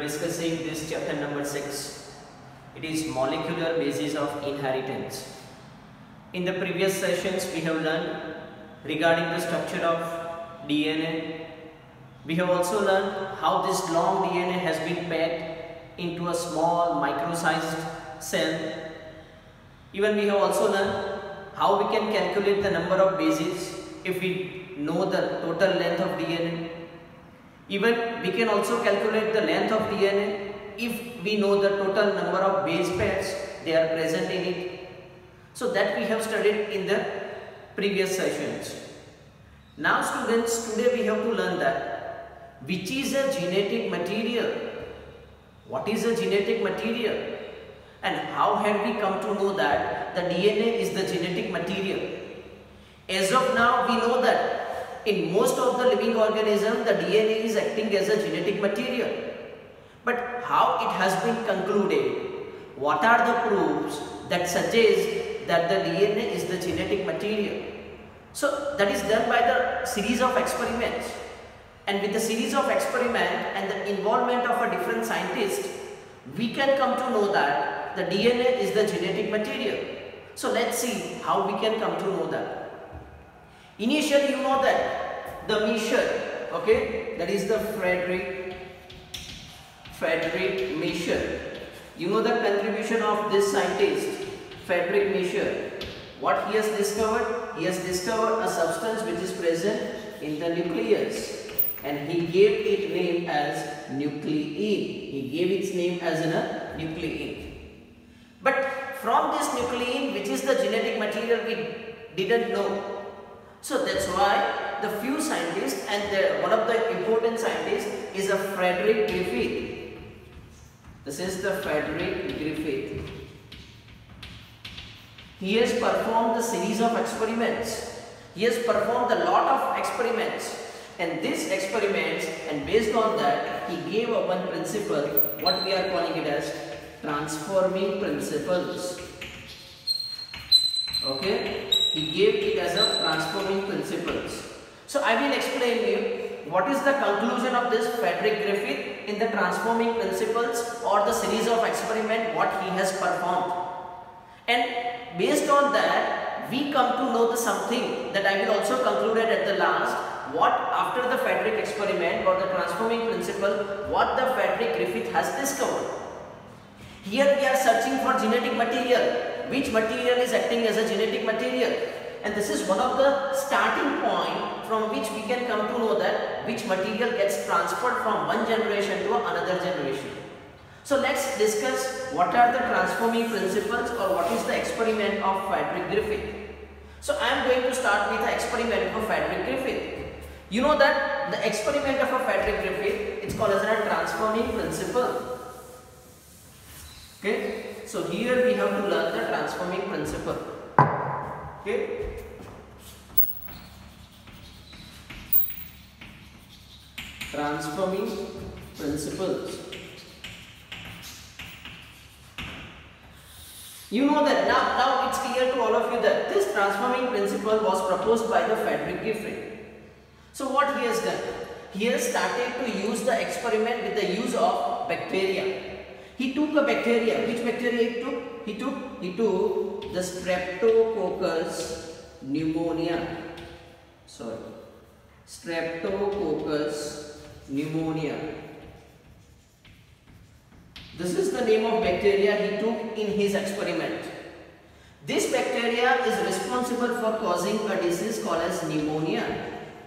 discussing this chapter number 6. It is molecular basis of inheritance. In the previous sessions we have learned regarding the structure of DNA. We have also learned how this long DNA has been packed into a small micro-sized cell. Even we have also learned how we can calculate the number of bases if we know the total length of DNA. Even we can also calculate the length of DNA if we know the total number of base pairs they are present in it. So that we have studied in the previous sessions. Now students, today we have to learn that which is a genetic material, what is a genetic material, and how have we come to know that the DNA is the genetic material. As of now we know that in most of the living organisms, the DNA is acting as a genetic material. But how it has been concluded? What are the proofs that suggest that the DNA is the genetic material? So that is done by the series of experiments. And with the series of experiments and the involvement of a different scientist, we can come to know that the DNA is the genetic material. So let's see how we can come to know that. Initially, you know that the Miescher, okay, that is the Friedrich Miescher. You know the contribution of this scientist, Friedrich Miescher. What he has discovered? He has discovered a substance which is present in the nucleus, and he gave it name as nuclein. He gave its name as a nuclein. But from this nuclein, which is the genetic material, we didn't know. So that's why the few scientists, and one of the important scientists is a Frederick Griffith. This is the Frederick Griffith. He has performed the series of experiments. He has performed a lot of experiments, and these experiments, and based on that, he gave a one principle, what we are calling it as transforming principles. Okay, he gave it as a transforming principles. So I will explain you what is the conclusion of this Frederick Griffith in the transforming principles or the series of experiment what he has performed. And based on that, we come to know the something that I will also conclude at the last. What after the Frederick experiment or the transforming principle, what the Frederick Griffith has discovered. Here we are searching for genetic material. Which material is acting as a genetic material? And this is one of the starting point from which we can come to know that which material gets transferred from one generation to another generation. So let's discuss what are the transforming principles or what is the experiment of Frederick Griffith. So I am going to start with the experiment of Frederick Griffith. You know that the experiment of a Frederick Griffith, it's called as a transforming principle. Okay. So here we have to learn the transforming principle. Okay. Transforming principles. You know that now it's clear to all of you that this transforming principle was proposed by the Frederick Griffith. So what he has done? He has started to use the experiment with the use of bacteria. He took a bacteria. Which bacteria he took? He took the Streptococcus pneumonia. Streptococcus pneumonia. This is the name of bacteria he took in his experiment. This bacteria is responsible for causing a disease called as pneumonia.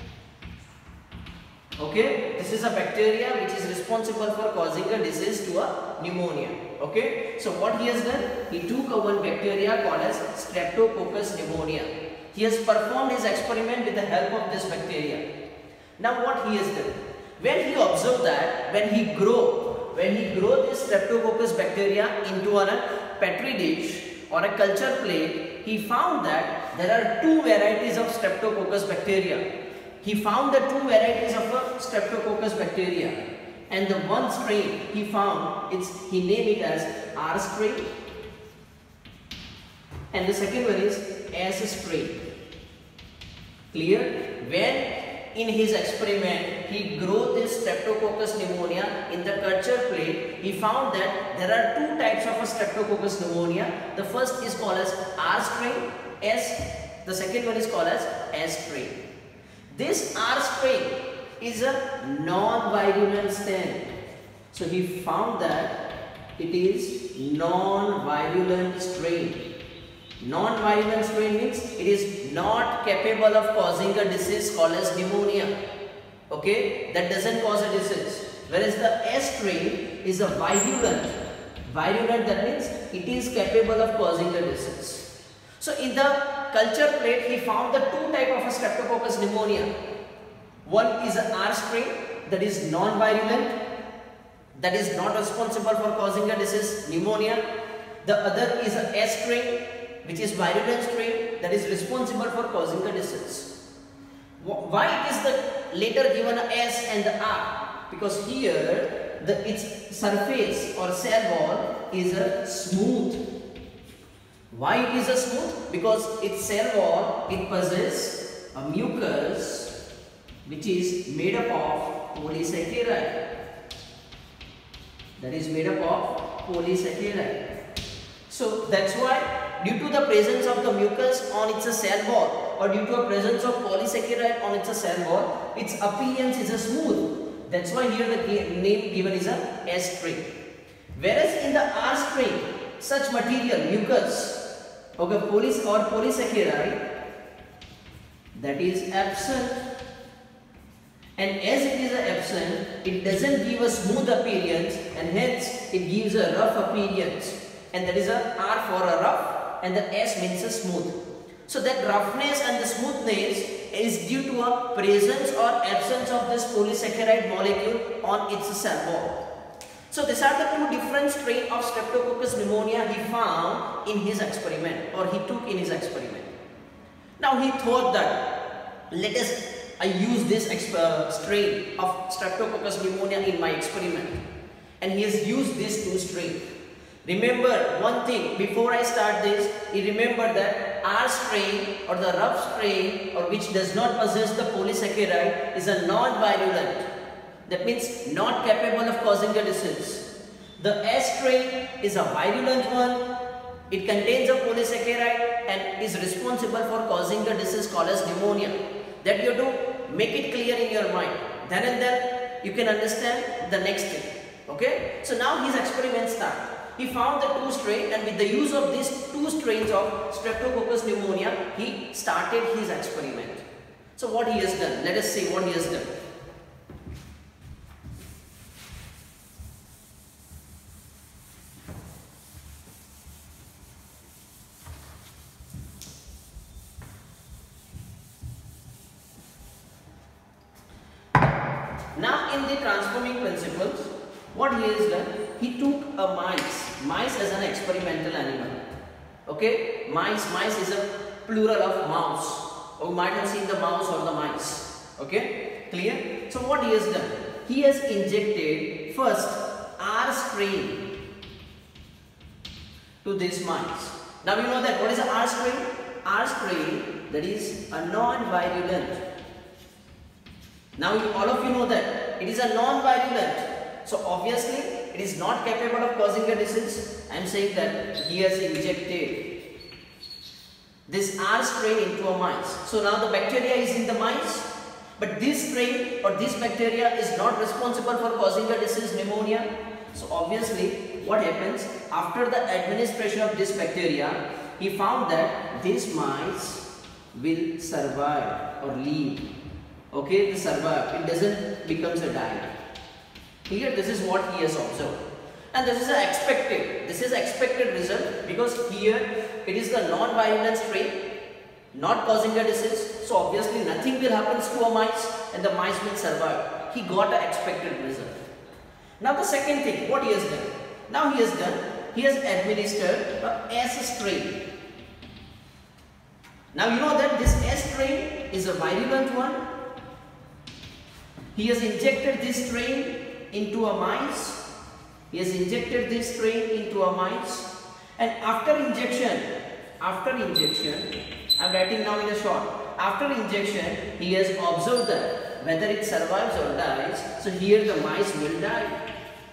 Okay, this is a bacteria which is responsible for causing a disease to a pneumonia. Okay, so what he has done? He took one bacteria called as Streptococcus pneumonia. He has performed his experiment with the help of this bacteria. Now what he has done? When he observed that when he grow this Streptococcus bacteria into a petri dish or a culture plate, he found that there are two varieties of Streptococcus bacteria. He found the two varieties of a Streptococcus bacteria, and the one strain he found, he named it as R strain, and the second one is S strain. Clear? When in his experiment he grew this Streptococcus pneumonia in the culture plate, he found that there are two types of a Streptococcus pneumonia. The first is called as R strain, the second one is called as S strain. This R strain is a non-virulent strain. So he found that it is non-virulent strain. Non-virulent strain means it is not capable of causing a disease called as pneumonia. Okay, that doesn't cause a disease. Whereas the S strain is a virulent. Virulent, that means it is capable of causing a disease. So in the culture plate, he found the two type of a Streptococcus pneumonia. One is a R strain, that is non-virulent, that is not responsible for causing a disease, pneumonia. The other is a S strain, which is virulent strain, that is responsible for causing a disease. Why it is the later given a S and the R? Because here its surface or cell wall is a smooth. Why it is a smooth? Because its cell wall, it possesses a mucus which is made up of polysaccharide. That is made up of polysaccharide. So that's why due to the presence of the mucus on its cell wall or due to the presence of polysaccharide on its cell wall, its appearance is a smooth. That's why here the name given is a S strain. Whereas in the R strain, such material, mucus, okay, polysaccharide, that is absent. And as it is absent, it doesn't give a smooth appearance and hence it gives a rough appearance. And that is a R for a rough and the S means a smooth. So that roughness and the smoothness is due to a presence or absence of this polysaccharide molecule on its cell wall. So these are the two different strains of Streptococcus pneumonia he found in his experiment or he took in his experiment. Now he thought that I use this strain of Streptococcus pneumonia in my experiment, and he has used these two strains. Remember one thing before I start this, you remember that R strain or the rough strain or which does not possess the polysaccharide is a non-virulent. That means not capable of causing a disease. The S strain is a virulent one. It contains a polysaccharide and is responsible for causing a disease called as pneumonia. That you do, make it clear in your mind. Then and then you can understand the next thing. Okay? So now his experiment starts. He found the two strains and with the use of these two strains of Streptococcus pneumonia, he started his experiment. So what he has done? Let us see what he has done. Now in the transforming principles, what he has done, he took a mice as an experimental animal. Okay, mice is a plural of mouse. Or you might have seen the mouse or the mice. Okay, clear? So what he has done, he has injected first R strain to this mice. Now you know that what is a R strain? R strain, that is a non-virulent. Now all of you know that it is a non-virulent. So obviously it is not capable of causing a disease. I am saying that he has injected this R strain into a mice. So now the bacteria is in the mice, but this strain or this bacteria is not responsible for causing a disease, pneumonia. So obviously what happens after the administration of this bacteria, he found that these mice will survive or live. Okay, they survive. It doesn't becomes a die. Here this is what he has observed. And this is expected result because here it is the non-virulent strain not causing a disease. So obviously nothing will happen to a mice and the mice will survive. He got an expected result. Now the second thing, what he has done? Now he has administered a S strain. Now you know that this S strain is a virulent one. He has injected this strain into a mice. He has injected this strain into a mice, and after injection, I am writing now in a short. After injection, he has observed that whether it survives or dies. So here the mice will die.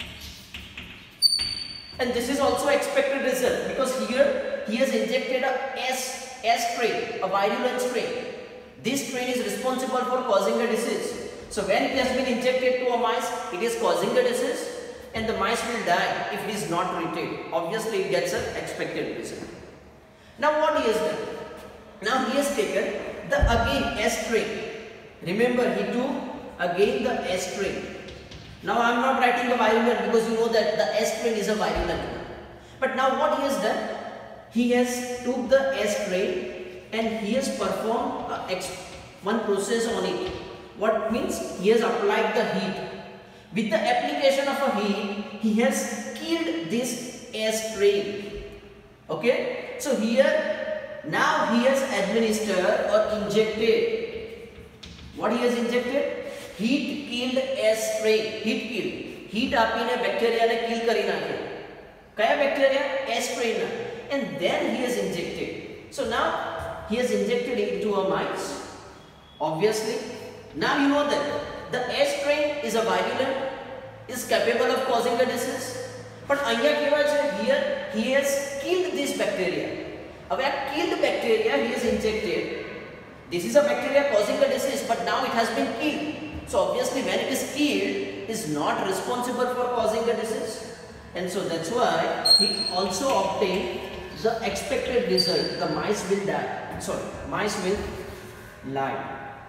And this is also expected result, because here he has injected a S strain, a virulent strain. This strain is responsible for causing a disease. So when it has been injected to a mice, it is causing the disease, and the mice will die if it is not treated. Obviously it gets an expected result. Now what he has done? Now he has taken the again S strain. Remember, he took again the S strain. Now I am not writing the virulent, because you know that the S strain is a virulent one. But now what he has done? He has took the S strain and he has performed one process on it. What means? He has applied the heat. With the application of a heat, he has killed this S strain. Okay? So here, now he has administered or injected. What he has injected? Heat killed S strain. Heat killed. Heat apine bacteria ne kill kari nakhe. Kaya bacteria? S strain na. And then he has injected. So now he has injected into a mice. Obviously, now you know that the S strain is a virulent, is capable of causing a disease. But here he has killed this bacteria. Now killed bacteria he has injected. This is a bacteria causing a disease, but now it has been killed. So obviously when it is killed, it is not responsible for causing a disease. And so that's why he also obtained the expected result. The mice will die. Sorry, mice will lie.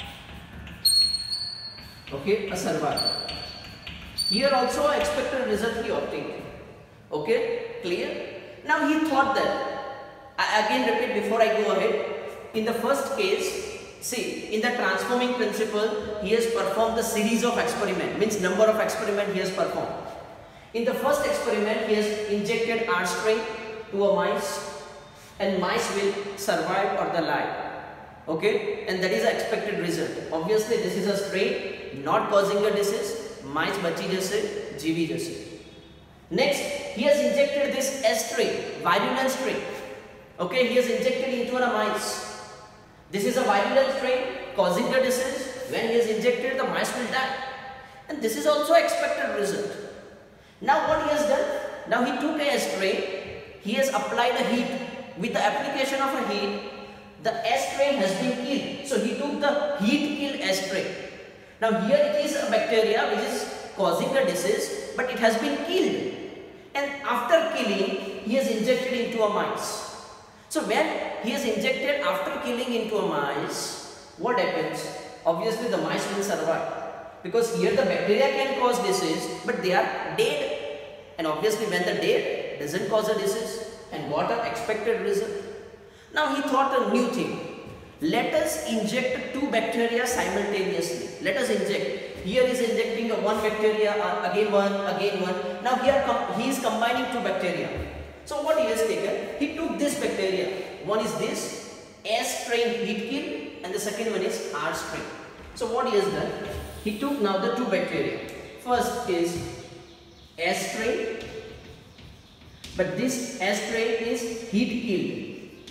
Okay, a survivor. Here also expected result he obtained. Okay, clear? Now he thought that, I again repeat before I go ahead. In the first case, see, in the transforming principle, he has performed the series of experiment, means number of experiment he has performed. In the first experiment, he has injected R strain to a mice, and mice will survive or the lie. Okay, and that is the expected result. Obviously, this is a strain not causing a disease. Mice bachi jaise, जीवी jaise. Next, he has injected this S strain, virulent strain. Okay, he has injected into a mice. This is a virulent strain causing the disease. When he has injected, the mice will die. And this is also expected result. Now what he has done? Now he took a strain, he has applied a heat. With the application of a heat, the S strain has been killed. So he took the heat kill S strain. Now here it is a bacteria which is causing the disease, but it has been killed. And after killing, he has injected into a mice. So when he has injected after killing into a mice, what happens? Obviously the mice will survive. Because here the bacteria can cause disease, but they are dead. And obviously when the dead doesn't cause a disease. And what an expected result. Now he thought a new thing. Let us inject two bacteria simultaneously. Let us inject. Here is injecting one bacteria, again one. Now here he is combining two bacteria. So what he has taken? He took this bacteria. One is this S strain heat kill, and the second one is R strain. So what he has done? He took now the two bacteria. First is S strain, but this S strain is heat kill.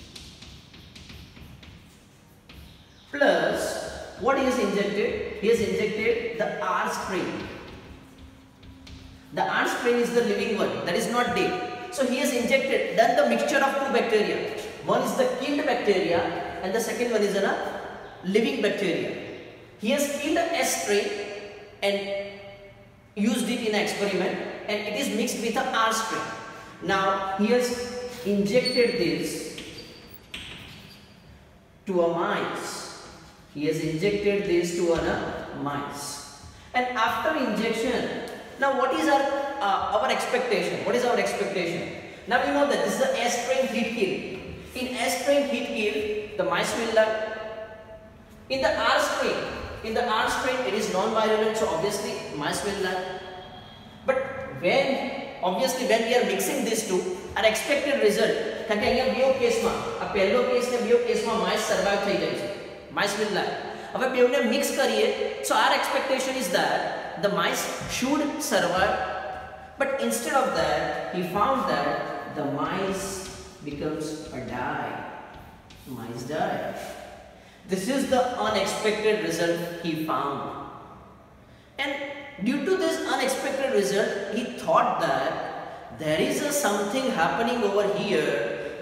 Plus, what he has injected? He has injected the R strain. The R strain is the living one, that is not dead. So he has injected, done the mixture of two bacteria. One is the killed bacteria and the second one is a living bacteria. He has killed the S strain and used it in an experiment, and it is mixed with the R strain. Now he has injected this to a mice. He has injected this to a mice. And after injection, now what is our expectation? What is our expectation? Now we know that this is the S strain heat kill. In S strain heat kill, the mice will die. In the R strain, it is non-virulent, so obviously mice will die. But obviously when we are mixing these two, our expected result, કારણ કે અહીંયા બે કેસમાં, આ પહેલો case ને બે કેસમાં mice survive થઈ જાય છે. Mice will die. હવે બેવને mix કરીએ, so our expectation is that the mice should survive. But instead of that, he found that the mice becomes a die. Mice die. This is the unexpected result he found. And due to this unexpected result, he thought that there is a something happening over here,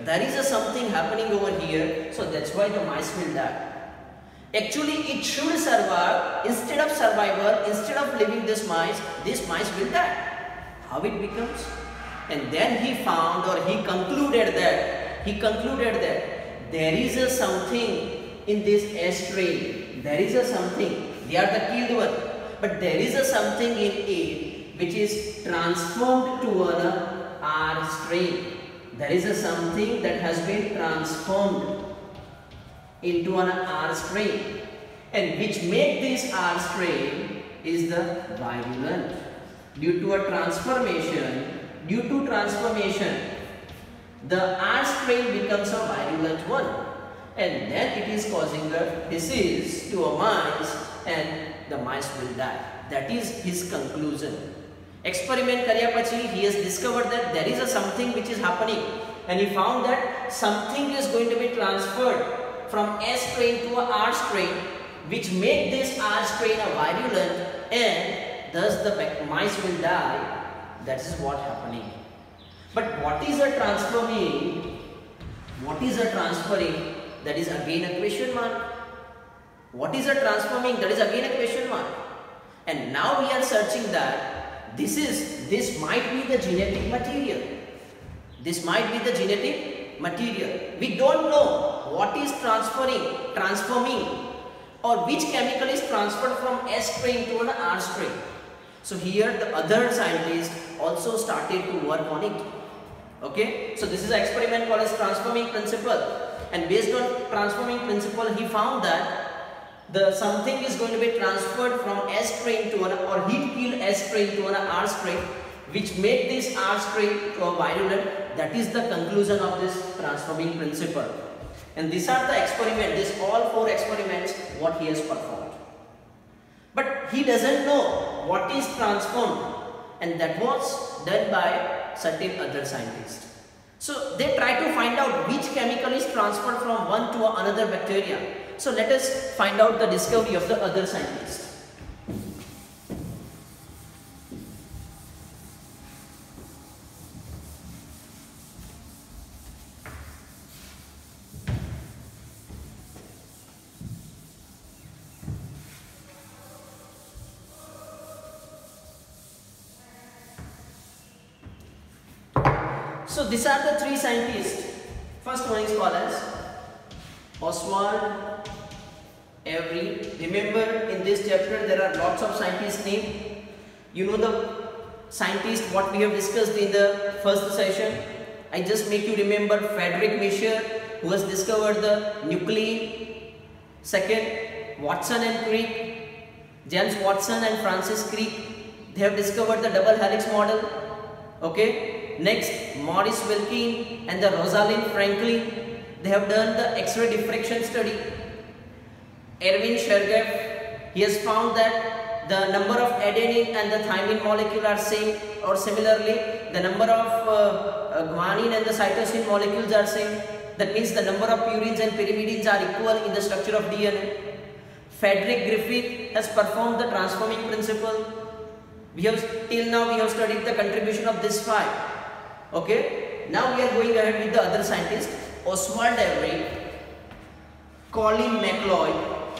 so that's why the mice will die. Actually, it should survive. Instead of survival, instead of living this mice will die. How it becomes? And then he found, or he concluded that there is a something in this S strain. There is a something. They are the killed one. But there is a something in it which is transformed to an R strain. There is a something that has been transformed into an R strain, and which make this R strain is the virulent. Due to transformation, the R strain becomes a virulent one, and then it is causing a disease to a mice, and the mice will die. That is his conclusion. Experiment karya pachi, he has discovered that there is a something which is happening, and he found that something is going to be transferred from S strain to a R strain, which make this R strain a virulent, and thus the mice will die. That is what happening. But what is a transforming? What is a transferring? That is again a question mark. What is a transforming? That is again a question mark. And now we are searching that this might be the genetic material. This might be the genetic material. We don't know what is transforming, or which chemical is transferred from S strain to an R strain. So here the other scientists also started to work on it. Okay, so this is an experiment called as transforming principle, and based on transforming principle, he found that something is going to be transferred from S strain to an, or heat killed S strain to an R strain, which make this R strain to a virulent. That is the conclusion of this transforming principle. And these are the experiments, all 4 experiments what he has performed. But he doesn't know what is transformed, and that was done by certain other scientists. So they try to find out which chemical is transferred from one to another bacteria. So let us find out the discovery of the other scientists. So these are the 3 scientists. First one is called as Oswald Avery. Remember, in this chapter there are lots of scientists named. You know the scientist what we have discussed in the first session. I just make you remember Frederick Miescher, who has discovered the nuclein. Second, Watson and Crick, James Watson and Francis Crick. They have discovered the double helix model. Okay. Next, Maurice Wilkin and the Rosalind Franklin. They have done the X-ray diffraction study. Erwin Shergaff, he has found that the number of adenine and the thymine molecule are same, or similarly the number of guanine and the cytosine molecules are same. That means the number of purines and pyrimidines are equal in the structure of DNA. Frederick Griffith has performed the transforming principle. Till now we have studied the contribution of this 5. Okay, now we are going ahead with the other scientists. Oswald Avery, Colin MacLeod,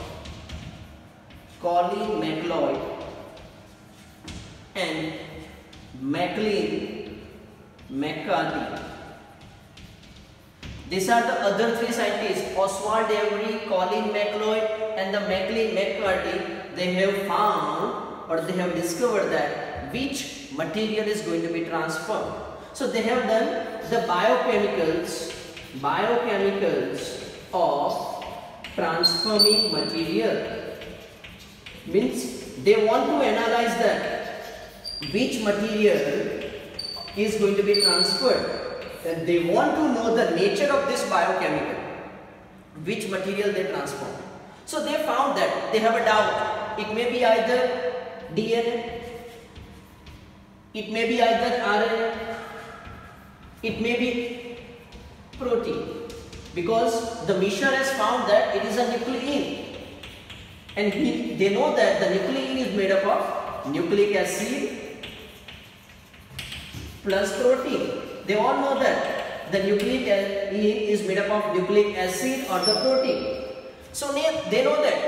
and McLean McCarthy. These are the other 3 scientists, Oswald Avery, Colin MacLeod and the McLean McCarthy. They have found, or they have discovered that which material is going to be transformed. So they have done the biochemicals of transforming material. Means they want to analyze that which material is going to be transferred. And they want to know the nature of this biochemical, which material they transform. So they found that they have a doubt. It may be either DNA, it may be either RNA, it may be protein, because the Miescher has found that it is a nuclein, and they know that the nuclein is made up of nucleic acid plus protein. They all know that the nucleic acid is made up of nucleic acid or the protein. So they know that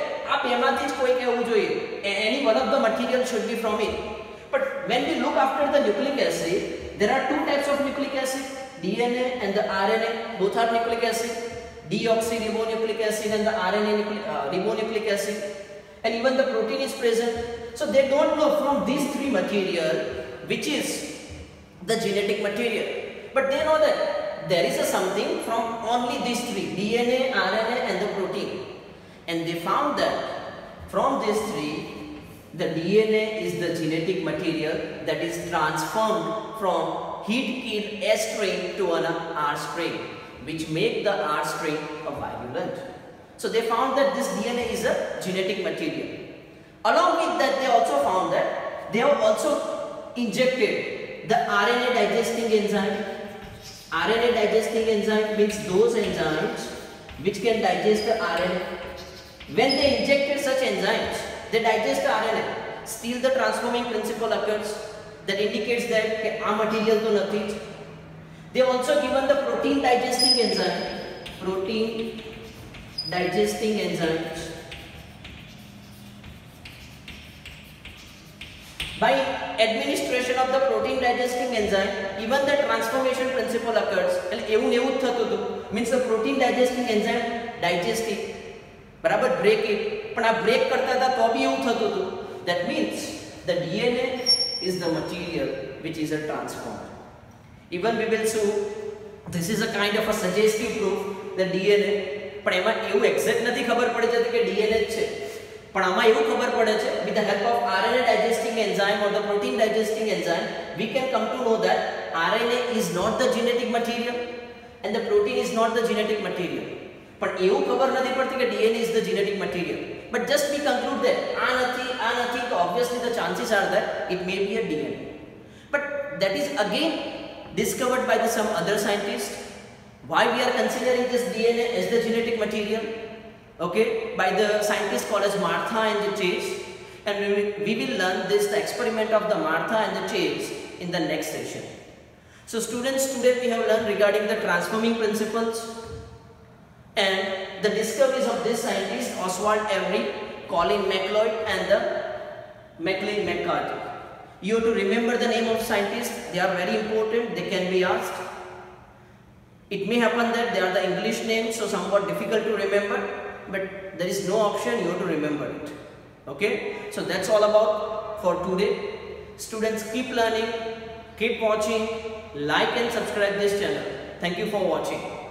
any one of the material should be from it. But when we look after the nucleic acid, there are two types of nucleic acid, DNA and the RNA. Both are nucleic acid, deoxyribonucleic acid and the RNA ribonucleic acid, and even the protein is present. So they don't know from these three material which is the genetic material, but they know that there is a something from only these three, DNA, RNA and the protein. And they found that from these three, the DNA is the genetic material that is transformed from heat-killed S strain to an R strain, which make the R strain a virulent. So they found that this DNA is a genetic material. Along with that, they also found that they have also injected the RNA digesting enzyme. RNA digesting enzyme means those enzymes which can digest the RNA. When they injected such enzymes, they digest the RNA. Still the transforming principle occurs that indicates that our material to nothing. They also given the protein digesting enzyme. Protein digesting enzymes. By administration of the protein digesting enzyme, even the transformation principle occurs. Means the protein digesting enzyme digest it. बराबर break it, पण आ break करता था तो भी એવું થતું હતું. That means the DNA is the material which is a transformer. Even we will show this is a kind of a suggestive proof that DNA, પણ એમાં એવું એક્ઝેક્ટ નથી ખબર પડી જતી કે DNA જ છે, પણ આમાં એવું ખબર પડે છે with the help of RNA digesting enzyme or the protein digesting enzyme we can come to know that RNA is not the genetic material and the protein is not the genetic material. But એવું ખબર નથી પડતી કે DNA is the genetic material. But just we conclude that આ નથી, so obviously the chances are that it may be a DNA. But that is again discovered by some other scientists. Why we are considering this DNA as the genetic material? Okay, by the scientists called as Martha and the Chase, and we will learn this the experiment of the Martha and the Chase in the next session. So students, today we have learned regarding the transforming principles and the discoveries of this scientist Oswald Avery, Colin McLeod and the McLean McCarthy. You have to remember the name of scientists. They are very important. They can be asked. It may happen that they are the English names, so somewhat difficult to remember, but there is no option. You have to remember it. Okay, so that's all about for today. Students, keep learning, keep watching, like and subscribe this channel. Thank you for watching.